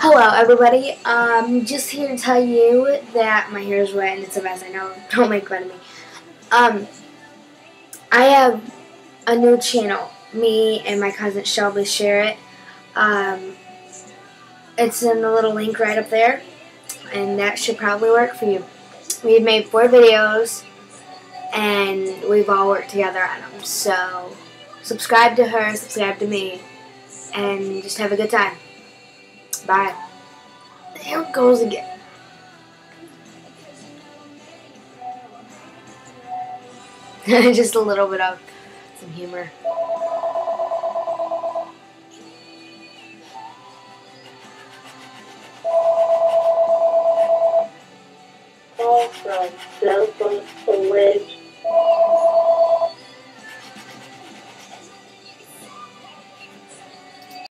Hello, everybody. Just here to tell you that my hair is wet and it's a mess. I know. Don't make fun of me. I have a new channel. Me and my cousin Shelby share it. It's in the little link right up there, and that should probably work for you. We've made 4 videos, and we've all worked together on them. So, subscribe to her, subscribe to me, and just have a good time. Bye. There it goes again. Just a little bit of some humor.